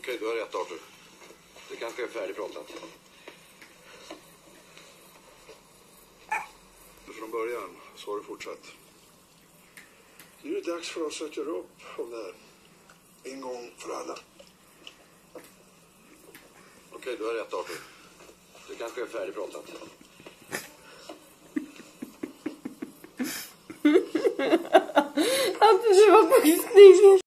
Okej, du har rätt, Arthur. Det kanske är färdigpratat. Från början så har du fortsatt. Nu är det dags för oss att göra upp om det här. En gång för alla. Okej, du har rätt, Arthur. Det kanske är färdigpratat. Att du var på